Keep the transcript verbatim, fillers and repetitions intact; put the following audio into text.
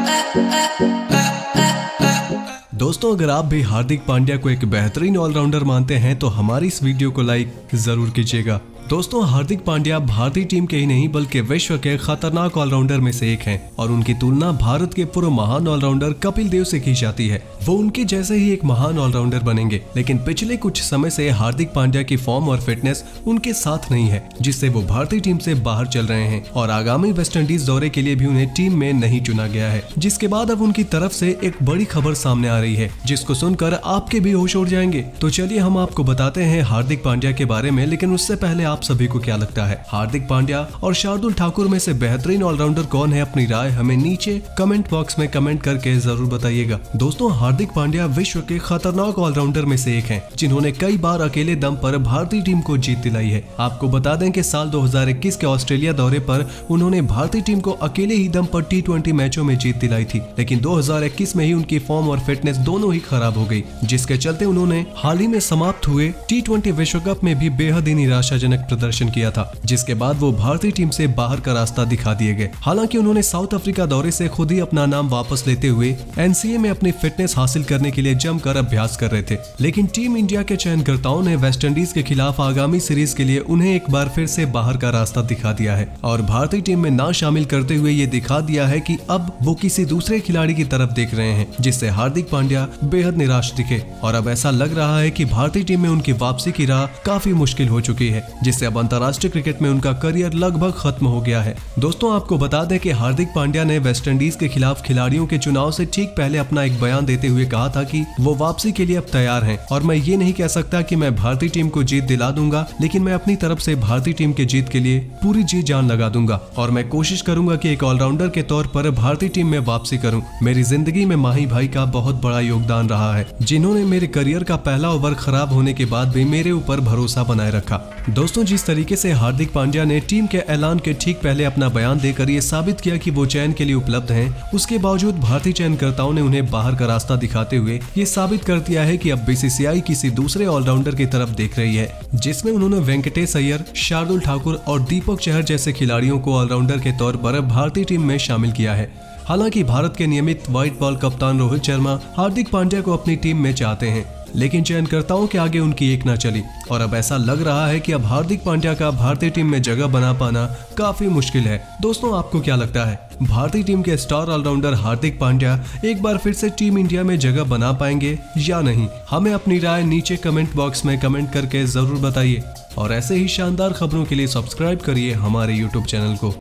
दोस्तों, अगर आप भी हार्दिक पांड्या को एक बेहतरीन ऑलराउंडर मानते हैं तो हमारी इस वीडियो को लाइक जरूर कीजिएगा। दोस्तों, हार्दिक पांड्या भारतीय टीम के ही नहीं बल्कि विश्व के खतरनाक ऑलराउंडर में से एक हैं और उनकी तुलना भारत के पूर्व महान ऑलराउंडर कपिल देव से की जाती है। वो उनके जैसे ही एक महान ऑलराउंडर बनेंगे, लेकिन पिछले कुछ समय से हार्दिक पांड्या की फॉर्म और फिटनेस उनके साथ नहीं है, जिससे वो भारतीय टीम से बाहर चल रहे हैं और आगामी वेस्टइंडीज दौरे के लिए भी उन्हें टीम में नहीं चुना गया है। जिसके बाद अब उनकी तरफ से एक बड़ी खबर सामने आ रही है, जिसको सुनकर आपके भी होश उड़ जाएंगे। तो चलिए हम आपको बताते हैं हार्दिक पांड्या के बारे में, लेकिन उससे पहले आप सभी को क्या लगता है, हार्दिक पांड्या और शार्दुल ठाकुर में से बेहतरीन ऑलराउंडर कौन है? अपनी राय हमें नीचे कमेंट बॉक्स में कमेंट करके जरूर बताइएगा। दोस्तों, हार्दिक पांड्या विश्व के खतरनाक ऑलराउंडर में से एक हैं, जिन्होंने कई बार अकेले दम पर भारतीय टीम को जीत दिलाई है। आपको बता दें कि साल दो हज़ार इक्कीस के ऑस्ट्रेलिया दौरे पर उन्होंने भारतीय टीम को अकेले ही दम पर टी ट्वेंटी मैचों में जीत दिलाई थी, लेकिन दो हज़ार इक्कीस में ही उनकी फॉर्म और फिटनेस दोनों ही खराब हो गई, जिसके चलते उन्होंने हाल ही में समाप्त हुए टी ट्वेंटी विश्व कप में भी बेहद ही निराशाजनक प्रदर्शन किया था, जिसके बाद वो भारतीय टीम से बाहर का रास्ता दिखा दिए गए। हालांकि उन्होंने साउथ अफ्रीका दौरे से खुद ही अपना नाम वापस लेते हुए एनसीए में अपनी फिटनेस हासिल करने के लिए जमकर अभ्यास कर रहे थे, लेकिन टीम इंडिया के चयनकर्ताओं ने वेस्टइंडीज के खिलाफ आगामी सीरीज के लिए उन्हें एक बार फिर से बाहर का रास्ता दिखा दिया है और भारतीय टीम में ना शामिल करते हुए ये दिखा दिया है कि अब वो किसी दूसरे खिलाड़ी की तरफ देख रहे हैं, जिससे हार्दिक पांड्या बेहद निराश दिखे और अब ऐसा लग रहा है कि भारतीय टीम में उनकी वापसी की राह काफी मुश्किल हो चुकी है, जिससे अब अंतर्राष्ट्रीय क्रिकेट में उनका करियर लगभग खत्म हो गया है। दोस्तों, आपको बता दें कि हार्दिक पांड्या ने वेस्टइंडीज के खिलाफ खिलाड़ियों के चुनाव से ठीक पहले अपना एक बयान देते हुए कहा था कि वो वापसी के लिए अब तैयार हैं और मैं ये नहीं कह सकता कि मैं भारतीय टीम को जीत दिला दूंगा, लेकिन मैं अपनी तरफ से भारतीय टीम के जीत के लिए पूरी जी जान लगा दूंगा और मैं कोशिश करूंगा कि एक ऑलराउंडर के तौर पर भारतीय टीम में वापसी करूं। मेरी जिंदगी में माही भाई का बहुत बड़ा योगदान रहा है, जिन्होंने मेरे करियर का पहला ओवर खराब होने के बाद भी मेरे ऊपर भरोसा बनाए रखा। दोस्तों, जिस तरीके से हार्दिक पांड्या ने टीम के ऐलान के ठीक पहले अपना बयान देकर ये साबित किया कि वो चयन के लिए उपलब्ध हैं, उसके बावजूद भारतीय चयनकर्ताओं ने उन्हें बाहर का रास्ता दिखाते हुए ये साबित कर दिया है कि अब बीसीसीआई किसी दूसरे ऑलराउंडर की तरफ देख रही है, जिसमें उन्होंने वेंकटेश अय्यर, शार्दुल ठाकुर और दीपक चहर जैसे खिलाड़ियों को ऑलराउंडर के तौर पर भारतीय टीम में शामिल किया है। हालांकि भारत के नियमित व्हाइट बॉल कप्तान रोहित शर्मा हार्दिक पांड्या को अपनी टीम में चाहते हैं, लेकिन चयनकर्ताओं के आगे उनकी एक न चली और अब ऐसा लग रहा है कि अब हार्दिक पांड्या का भारतीय टीम में जगह बना पाना काफी मुश्किल है। दोस्तों, आपको क्या लगता है, भारतीय टीम के स्टार ऑलराउंडर हार्दिक पांड्या एक बार फिर से टीम इंडिया में जगह बना पाएंगे या नहीं? हमें अपनी राय नीचे कमेंट बॉक्स में कमेंट करके जरूर बताइए और ऐसे ही शानदार खबरों के लिए सब्सक्राइब करिए हमारे यूट्यूब चैनल को।